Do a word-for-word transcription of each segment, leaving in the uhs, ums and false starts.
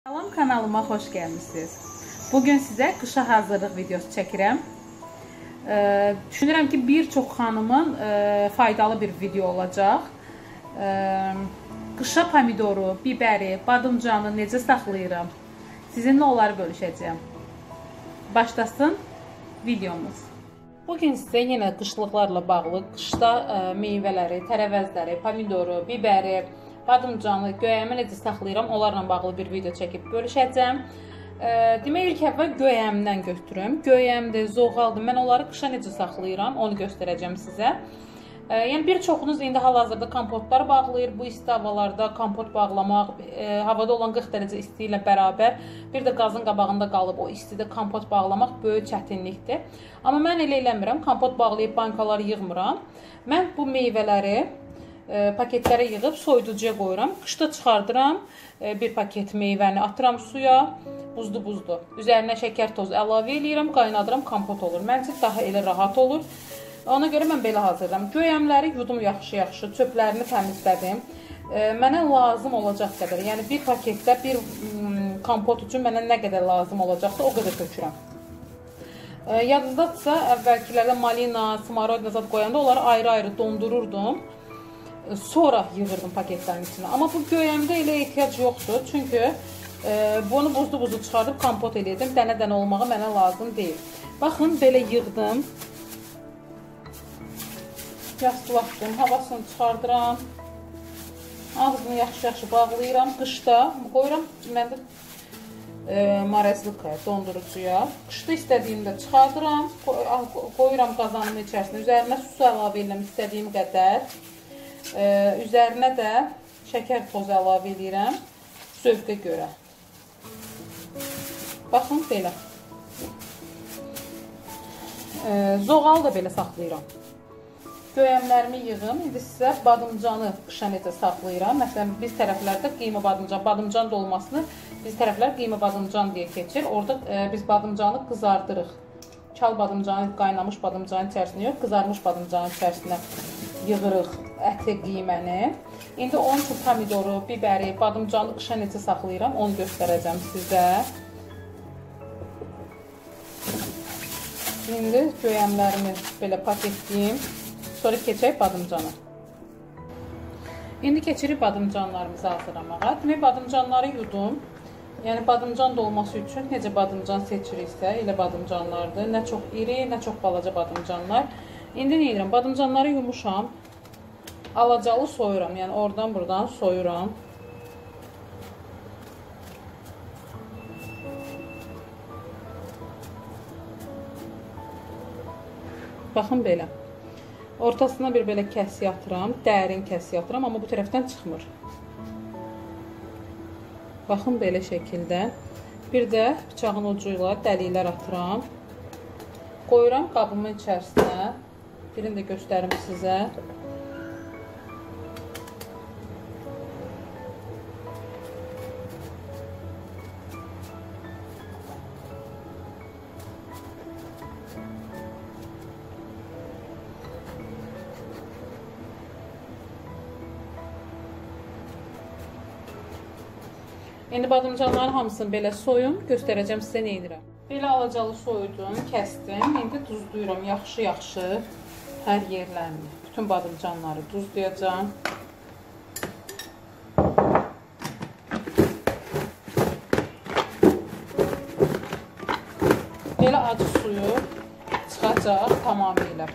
Salam, kanalıma xoş gəlmişsiniz. Bugün sizə qışa hazırlıq videosu çəkirəm. Ee, düşünürəm ki, bir çox xanımın e, faydalı bir video olacaq. Ee, qışa pomidoru, biberi, badımcanı necə saxlayıram? Sizinlə onları bölüşəcəyəm. Başlasın videomuz. Bugün sizə yenə qışlıqlarla bağlı qışda e, meyvələri, tərəvəzləri, pomidoru, biberi, badımcanı, göyəmi necə saxlayıram, onlarla bağlı bir video çəkib bölüşəcəm. E, demək, ilk əvvəl göyəmdən götürüm. Göyəmdir, zoğaldır. Mən onları qışa necə saxlayıram, onu göstərəcəm sizə. E, yəni, bir çoxunuz indi hal-hazırda kompotlar bağlayır. Bu isti havalarda kompot bağlamaq, e, havada olan qırx dərəcə isti ilə bərabər, bir də qazın qabağında qalıb o istidə kompot bağlamaq böyük çətinlikdir. Amma mən elə eləmirəm, kompot bağlayıb bankaları yığmıram. Mən bu meyvələri paketlərə yığıb soyuducuya qoyuram. Qışda çıxardıram. Bir paket meyvəni atıram suya. Buzlu-buzlu. Üzərinə şəkər tozu əlavə edirəm, qaynadıram, kompot olur. Məncə daha elə rahat olur. Ona görə mən belə hazırlayıram. Göyəmləri yudum yaxşı-yaxşı, çöplərini təmizlədim. Mənə lazım olacaq qədər, yəni bir paketdə bir kompot üçün mənə nə qədər lazım olacaqsa o qədər tökürəm. Yadınızdadsa, əvvəlkilərdə malina, smarodina zad qoyanda onları ayrı-ayrı dondururdum. Sonra yığırdım paketlərin içine. Amma bu göyəmdə elə ehtiyac yoxdur. Çünki e, bunu buzlu-buzlu çıxardıb kompot edirdim. Dənə-dənə olmağı mənə lazım deyil. Baxın, belə yığdım. Yastılaşdım. Havasını çıxardıram. Ağzını yaxşı-yaxşı bağlayıram. Qışda qoyuram. Mən də e, marezlikaya, dondurucuya. Qışda istədiyimdə çıxardıram. Qoyuram qazanımın içərisində. Üzərinə su əlavə edirəm istədiyim qədər. Ee, üzərinə də şəkər tozu əlavə edirəm zövqə görə. Baxın, belə. Ee, zoğalı da belə saxlayıram. Göyəmlərimi yığım. İndi sizə badımcanı qışa necə saxlayıram. Məsələn, biz tərəflərdə qiyma badımcan, badımcan dolmasını biz tərəflər qiyma badımcan deyə keçir. Orada e, biz badımcanı qızardırıq. Çal badımcanı, qaynamış badımcanın içərisində yox, qızarmış badımcanın içərisinə yığırıq ətli qiyməni. İndi onun üçün pomidoru, biberi, badımcanı qışa necə saxlayıram, onu göstərəcəm sizə. İndi göyəmlərimi belə paketləyim. Sonra keçək badımcana. İndi keçirik badımcanlarımızı hazırlamağa. Demək, badımcanları yudum. Yəni, badımcan dolması üçün necə badımcan seçiriksə, elə badımcanlardır. Nə çox iri, nə çox balaca badımcanlar. İndi nə edirəm? Badımcanları yumuşam. Alacalı soyuram. Yəni, oradan buradan soyuram. Baxın, belə. Ortasına bir belə kəsi atıram. Dərin kəsi atıram. Amma bu tərəfdən çıxmır. Baxın, belə şəkildə. Bir də bıçağın ucu ilə dəliklər atıram. Qoyuram qabımın içərisinə. Birini də göstərim sizə. İndi badımcanların hamısını belə soyun, göstərəcəm sizə nə edirəm. Belə alacalı soyudum, kəsdim. İndi duzluyuram yaxşı-yaxşı hər yerlərini. Bütün badımcanları duzlayacağım. Belə acı suyu çıxacaq tamamilə.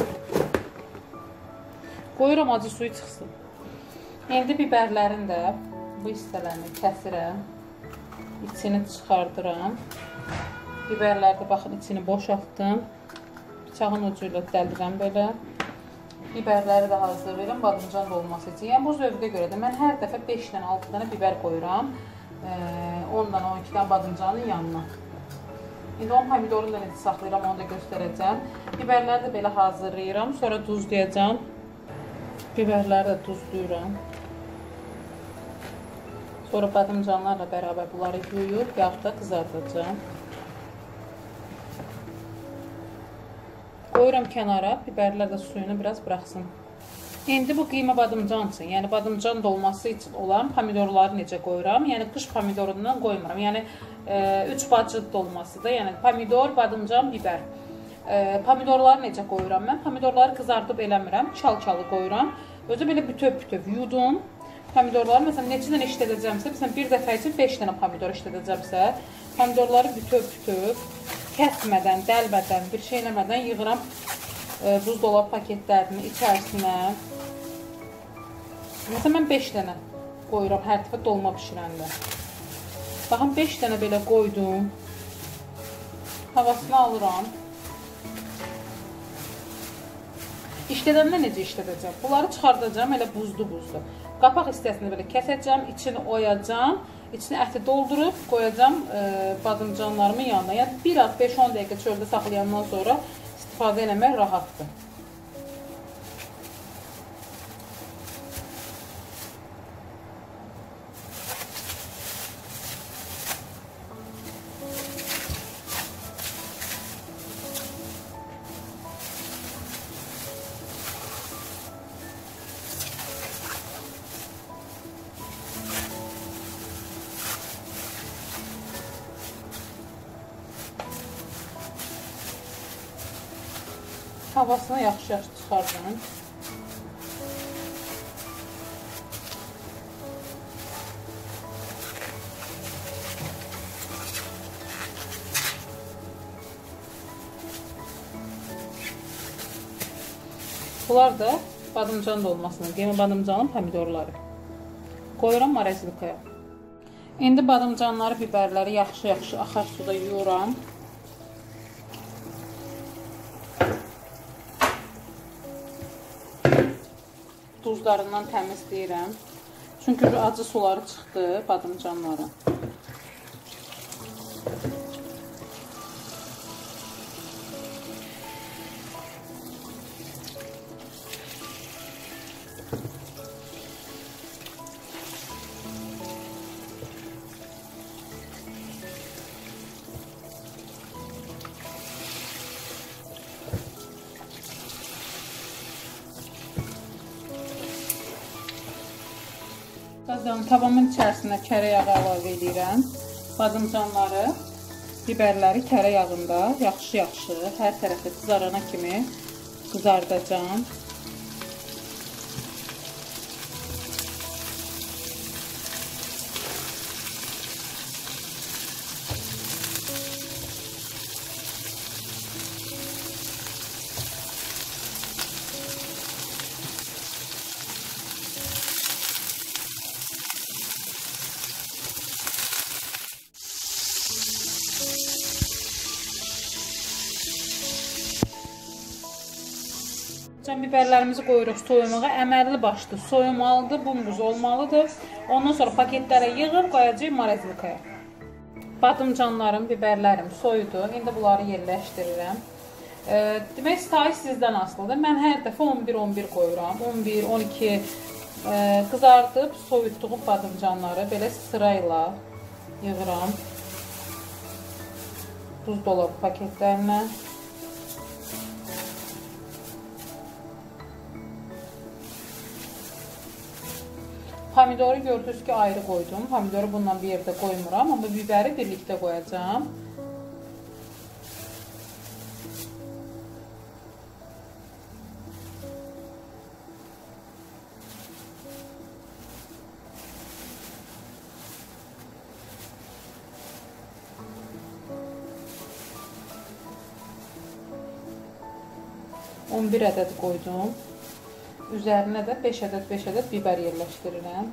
Qoyuram acı suyu çıxsın. İndi biberlərin də bu hissələrini kəsirəm, içini çıxardıram. Biberlərdə baxın, içini boşaltdım. Bıçağın ucu ilə dəldirəm belə. Biberləri də hazırlayıram badımcan dolması üçün. Yəni, bu zövqə görədir. Mən hər dəfə beş dənə, altı dənə biber qoyuram. on dənə, on iki dənə badımcanın yanına. İndi on pomidorunu da necə saxlayıram, onu da göstərəcəm. Biberləri də belə hazırlayıram. Sonra duzlayacağım. Biberləri də duzluyuram. Sonra badımcanlarla bərabər bunları yuyub, yağda qızardacağım. Qoyuram kənara, biberlər də suyunu biraz bıraxsın. İndi bu qiyma badımcan üçün, yəni badımcan dolması üçün olan pomidorları necə qoyuram? Yəni qış pomidorundan qoymuram. Yəni üç bacı dolmasıdır. Yəni pomidor, badımcan, bibər. E, pomidorları necə qoyuram mən? Pomidorları qızardıb eləmirəm, çal-çalı qoyuram. Özü belə bütöv-bütöv yudum. Pomidorları məsələn neçə dənə işlədəcəmsə, məsələn bir dəfə üçün beş dənə pomidor işlədəcəmsə, pomidorları bütöv-bütöv, kəsmədən, dəlmədən, bir şey eləmədən yığıram e, buzdolabı paketlərinin içərisinə. Məsələn, mən beş dənə qoyuram hər dəfə dolma bişirəndə. Baxın, beş dənə belə qoydum. Havasını alıram. İşlədəndə necə işlədəcəm? Bunları çıxardacağım, elə buzlu-buzlu. Qapaq hissəsini belə kəsəcəm, içini oyacam. İçini əti doldurub qoyacam e, badımcanlarımın yanına. Yəni, bir az beş on dəqiqə çöldə saxlayandan sonra istifadə eləmək rahatdır. Havasını yaxşı-yaxşı çıxardım. Bunlar da badımcan dolmasının, qiyma badımcanın pomidorları. Qoyuram marezlikaya. İndi badımcanları, bibərləri yaxşı-yaxşı axar suda yuyuram. Duzlarından təmizləyirəm. Çünki acı suları çıxdı badımcanların. Tavamın içərisinə kərə yağı əlavə edirəm. Badımcanları, bibərləri kərə yağında yaxşı-yaxşı hər tərəfə qızarana kimi qızardacağım. Can biberlərimizi qoyuruq soyumağa. Əməlli başlı soyumalıdır, bumbuz olmalıdır. Ondan sonra paketlərə yığıb qoyacağıq marezlikaya. Badımcanlarım, biberlərim soyudu. İndi bunları yerləşdirirəm. E, demək, sitayı sizdən asılıdır. Mən hər dəfə on bir on bir qoyuram. on bir on iki e, qızardıb soyutduğum badımcanları belə sırayla yığıram. Buzdolabı paketlərinə. Pomidoru gördünüz ki, ayrı qoydum. Pomidoru bununla bir yerdə qoymuram, amma biberi birlikdə qoyacağım. on bir ədəd qoydum. Üzərinə də beş ədəd beş ədəd biber yerləşdirirəm.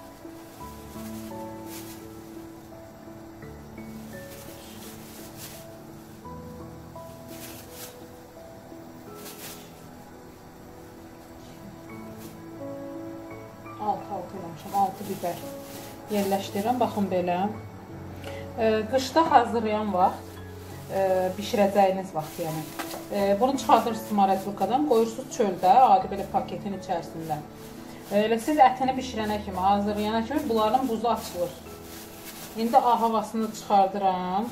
altı altı eləmişəm, altı biber yerləşdirirəm. Baxın belə. Qışda hazırlayan vaxt, bişirəcəyiniz vaxt yəni. Bunu çıxartırsınız marezlikadan, qoyursunuz çöldə, adi belə paketin içərisində. Elə siz ətini bişirənə kimi, hazırlayana kimi bunların buzu açılır. İndi havasını çıxardıram.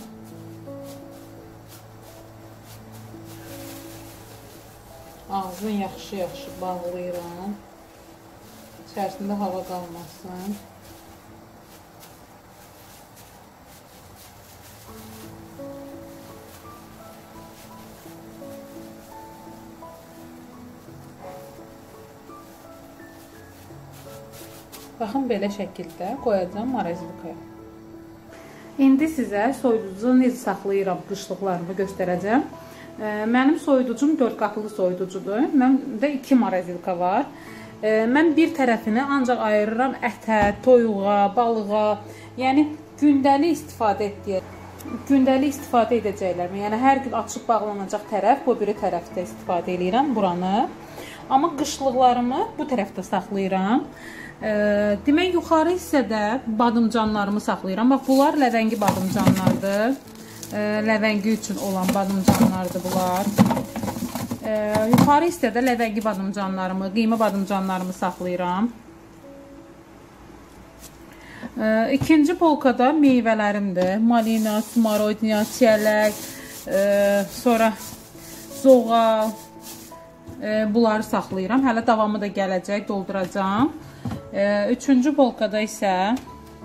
Ağzını yaxşı-yaxşı bağlayıram. İçərisində hava qalmasın. Baxın, belə şəkildə qoyacağım morozilkaya. İndi sizə soyuducu necə saxlayıram qışlıqlarımı göstərəcəm. Mənim soyuducum dörd qapılı soyuducudur. Məndə iki morozilka var. Mən bir tərəfini ancaq ayırıram ətə, toyuğa, balığa. Yəni gündəlik istifadə etdiyə, gündəlik istifadə edəcəklər. Yəni hər gün açıb bağlanacaq tərəf, bu biri tərəfdə istifadə edirəm buranı. Amma qışlıqlarımı bu tərəfdə saxlayıram. Demək, yuxarı hissədə badımcanlarımı saxlayıram. Bax, bunlar ləvəngi badımcanlardır. Ləvəngi üçün olan badımcanlardır bunlar. Yuxarı hissədə ləvəngi badımcanlarımı, qiyma badımcanlarımı saxlayıram. İkinci polkada meyvələrimdir. Malina, smarodniya, çiyələk, sonra zoğal. Bunları saxlayıram. Hələ davamı da gələcək, dolduracağım. Üçüncü polkada isə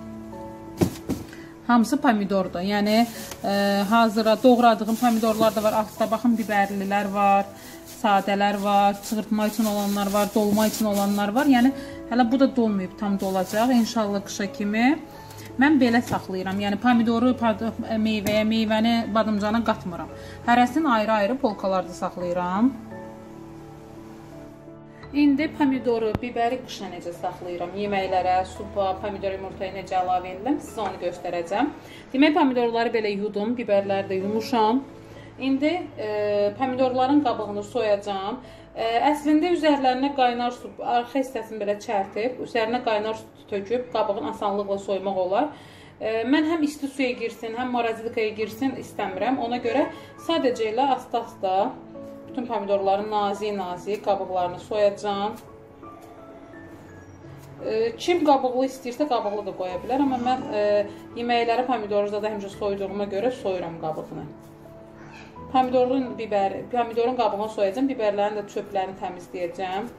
hamısı pomidordur. Yəni hazıra doğradığım pomidorlar da var. Altda baxın, biberlilər var, sadələr var, çığırtma üçün olanlar var, dolma üçün olanlar var. Yəni hələ bu da dolmayıb, tam dolacaq. İnşallah qışa kimi. Mən belə saxlayıram. Yəni pomidoru meyvəyə, meyvəni badımcana qatmıram. Hərəsini ayrı-ayrı polkalarda saxlayıram. İndi pomidoru, biberi qışa necə saxlayıram? Yeməklərə, supa, pomidor yumurtaya necə əlavə edirəm? Sizə onu göstərəcəm. Demək, pomidorları belə yudum, biberləri də yumuşam. İndi e, pomidorların qabığını soyacağım. E, əslində üzərlərinə qaynar su, arxa hissəsini belə çərtib, üzərinə qaynar su töküb, qabığını asanlıqla soymaq olar. E, mən həm isti suya girsin, həm morozilkaya girsin istəmirəm. Ona görə sadəcə ilə asta-asta bütün pomidorların nazik-nazik qabıqlarını soyacağım. Kim qabıqlı istəyirsə qabıqlı da qoya bilər. Amma mən e, yeməkləri pomidoru da həmişə soyduğuma görə soyuram qabığını. Pomidorun, biber, pomidorun qabığını soyacağım. Biberlərin də çöplərini təmizləyəcəm.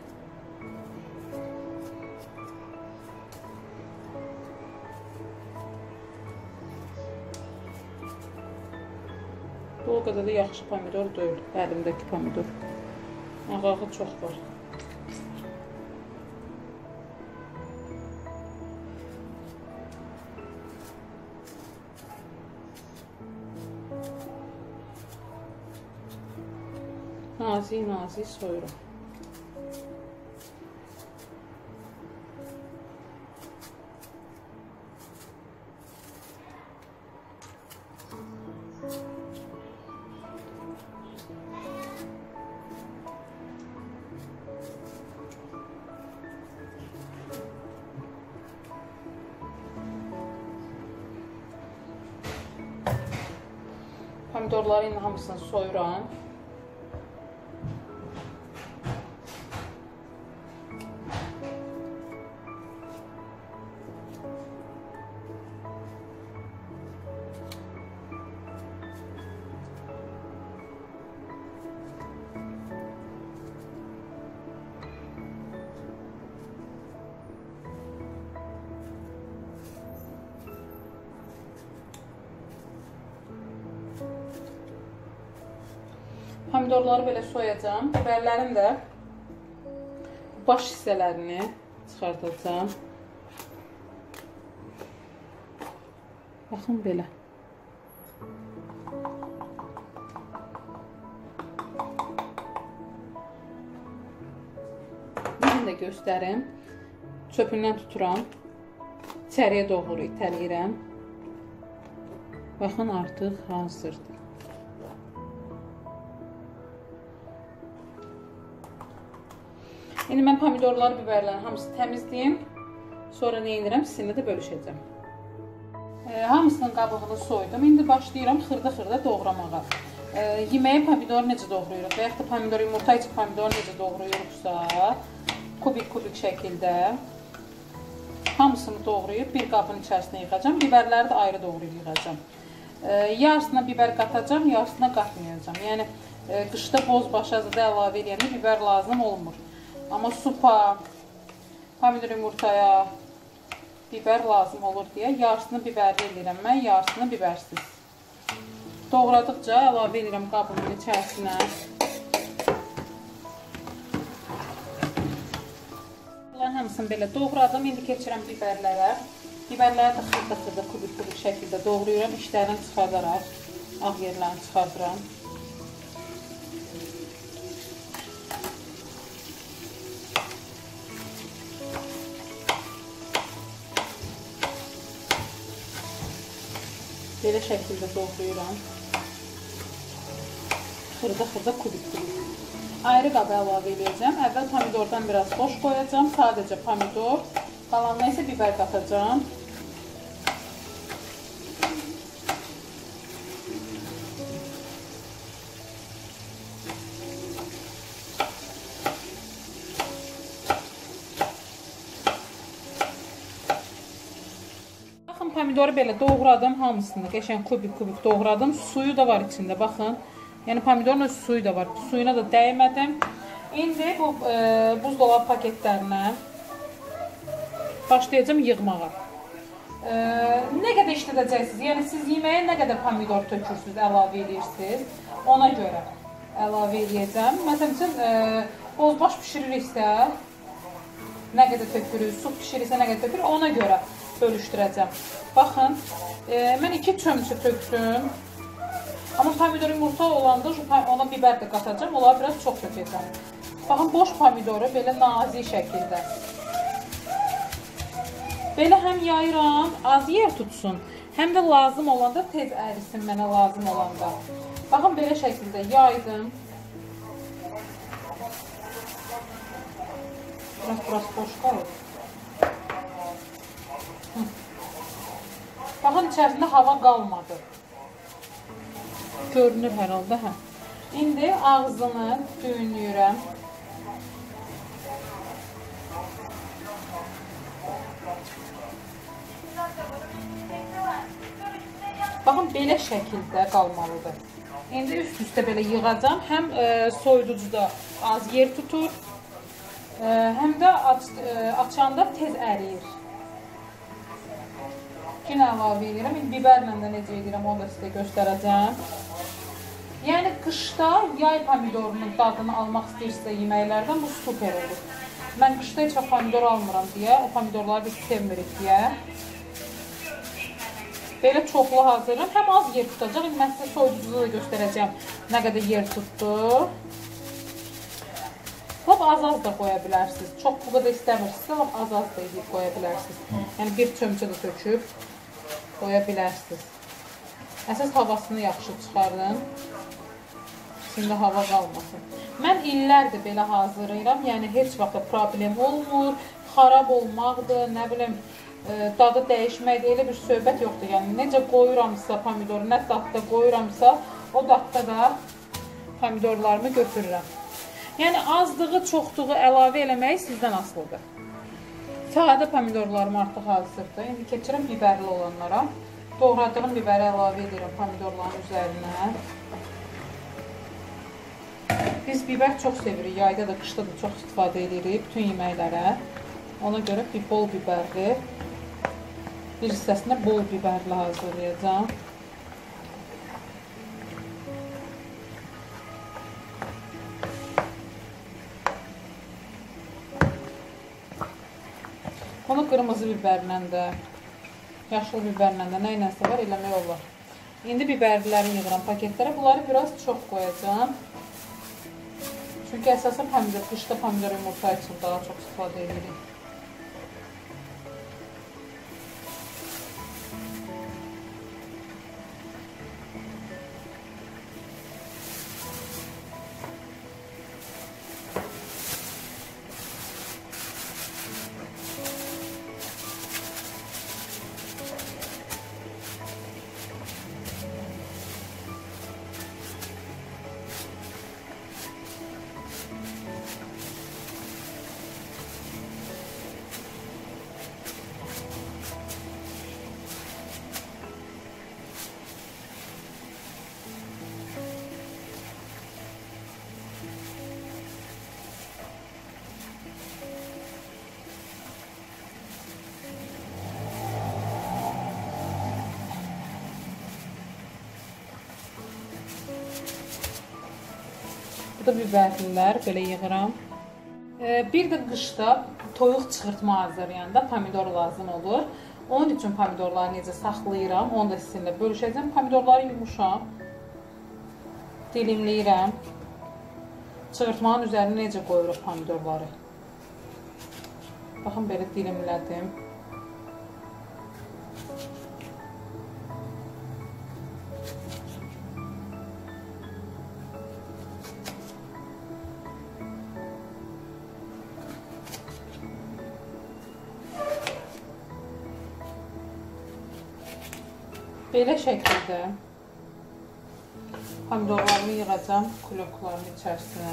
Bu o qədər də yaxşı pomidor deyil, əlimdəki pomidor. Ağağı çox var. Nazik-nazik soyuram. Pomidorların hamısını soyuram. Pomidorları belə soyacağım. Biberlərin də baş hissələrini çıxardacağım. Baxın belə. Birini də göstərim. Çöpündən tuturam. İçəriyə doğru itələyirəm. Baxın, artıq hazırdır. İndi mən pomidorları, biberlərin hamısını təmizləyim. Sonra nə edirəm, sizinlə də bölüşəcəm. E, hamısının qabığını soydum. İndi başlayıram xırda-xırda doğramağa. E, yeməyə pomidor necə doğrayırıq və yaxud da pomidor, yumurta için pomidor necə doğrayırıqsa, kubik-kubik şəkildə hamısını doğrayıb bir qabın içərisinə yığacam. Biberləri də ayrı doğrayıb yığacam. E, yarısına biber qatacam, yarısına qatmayacam. Yəni e, qışda boz başazıda əlavə edəndə biber lazım olmur. Amma supa, Pomidor yumurtaya biber lazım olur deyə yarısını biberli edirəm mən, yarısını bibersiz. Doğradıqca əlavə edirəm qabımın içərisinə. Bunların hamısını belə doğradım. İndi keçirəm biberlərə. Biberləri də xırda-xırda, kubik-kubik şəkildə doğrayıram. İçlərini çıxardaraq, ağ yerlərini çıxardıram. Belə şəkildə doğrayıram. Xırda-xırda kubik-kubik. Ayrı qaba əlavə edəcəm. Əvvəl pomidordan biraz boş qoyacam. Sadəcə pomidor. Qalanına isə biber qatacam. Baxın, pomidoru belə doğradım hamısını. Qəşəng kubik-kubik doğradım. Suyu da var içində, baxın. Yəni pomidorun öz suyu da var. Suyuna da dəymədim. İndi bu e, buzdolabı paketlərinə başlayacağım yığmağa. E, nə qədər işlədəcəksiniz? Yəni siz yeməyə nə qədər pomidor tökürsünüz, əlavə edirsiniz. Ona görə əlavə edəcəm. Məsələn üçün e, bozbaş pişiririksə nə qədər tökürük, su pişirirsə nə qədər tökürük, ona görə bölüşdürəcəm. Baxın, e, mən iki çömçə tökdüm. Amma pomidor yumurta olanda ona biber də qatacağım, onları biraz çox tökəcəm. Baxın, boş pomidoru belə nazik şəkildə. Belə həm yayıram, az yer tutsun, həm də lazım olanda tez ərisin mənə lazım olanda. Baxın, belə şəkildə yaydım. Biraz biraz boş qalır. Baxın, içərisində hava qalmadı. Görünür hər halda, hə. İndi ağzını düyünləyirəm. Baxın, belə şəkildə qalmalıdır. İndi üst-üstə belə yığacam. Həm e, soyuducuda az yer tutur, e, həm də aç, e, açanda tez əriyir. Yenə əlavə edirəm. İndi biberlə də necə edirəm, onu da sizə göstərəcəm. Yəni, qışda yay pomidorunun dadını almaq istəyirsə yeməklərdən bu super olur. Mən qışda heç pomidor almıram deyə, o pomidorları biz sevmirik deyə. Belə çoxlu hazırlayıram. Həm az yer tutacaq. İndi mən sizə soyuducuda da göstərəcəm nə qədər yer tutdu. Lap az-az da qoya bilərsiniz. Çox bu qədər istəmirsinizsə, lap az-az da edib qoya bilərsiniz. Yəni, bir çömçə də töküb qoya bilərsiniz. Əsas havasını yaxşı çıxarın. İçində hava qalmasın. Mən illərdir belə hazırlayıram. Yəni, heç vaxt problem olmur. Xarab olmaqdır, nə bilim, dadı dəyişməkdir. Elə bir söhbət yoxdur. Yəni, necə qoyuramsa pomidoru, nə dadda qoyuramsa, o dadda da pomidorlarımı götürürəm. Yəni, azlığı, çoxluğu əlavə eləməyi sizdən asılıdır. Sadə pomidorlarım artıq hazırdır. İndi keçirəm biberli olanlara. Doğradığım biberi əlavə edirəm pomidorların üzərinə. Biz biber çox sevirik. Yayda da, qışda da çox istifadə edirik bütün yeməklərə. Ona görə bir bol biberli, bir hissəsində bol biberli hazırlayacağım. Onu qırmızı biberlə də, yaşıl biberlə də, nə ilənsə var, eləmək olur. İndi biberliləri yığıram paketlərə. Bunları biraz çox qoyacağım. Çünki əsasən pomidor, qışda pomidor yumurta üçün daha çox istifadə edirik. Qırdı biberlilər belə yığıram. Bir də qışda toyuq çıxırtma hazırlayanda pomidor lazım olur. Onun üçün pomidorları necə saxlayıram, onu da sizinlə bölüşəcəm. Pomidorları yumuşam, dilimləyirəm. Çığırtmanın üzərinə necə qoyuruq pomidorları. Baxın, belə dilimlədim. Belə şəkildə pomidorlarımı yığacam kulokların içərisinə.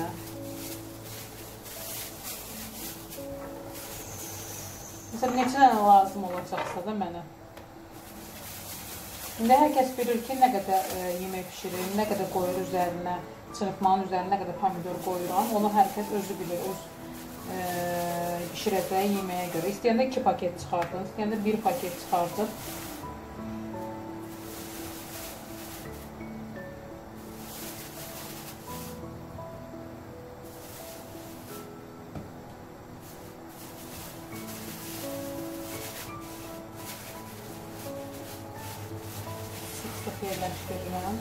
Məsələn, neçə dənə lazım olacaqsa da mənə. İndi hər kəs bilir ki, nə qədər e, yemək pişirir, nə qədər qoyur üzərinə, çırpmanın üzərinə nə qədər pomidor qoyuram. Onu hər kəs özü bilir, öz e, pişirəcəyi yeməyə görə. İstəyəndə iki paket çıxardın, istəyəndə bir paket çıxardın. Yerləşdirirəm.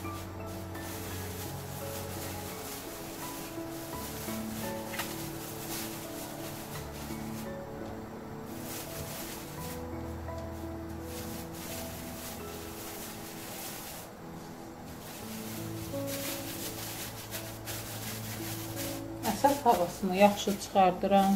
Əsas havasını yaxşı çıxardıram.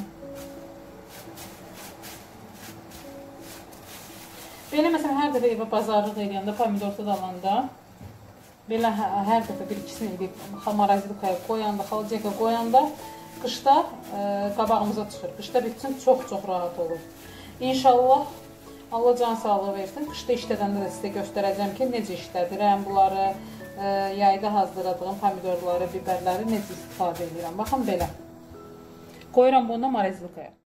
Belə məsələn, hər dəfə evə bazarlıq eləyəndə, pomidorda da alanda, belə hər dəfə bir ikisini edib morozinkaya qoyanda, xalaciyaka qoyanda, qışda e, qabağımıza çıxır. Qışda bitsin, çox-çox rahat olur. İnşallah, Allah can sağlığı versin. Qışda işlədəndə də sizə göstərəcəm ki, necə işlədirəm bunları, e, yayda hazırladığım pomidorları, biberləri necə istifadə edirəm. Baxın, belə. Qoyuram bunu morozinkaya.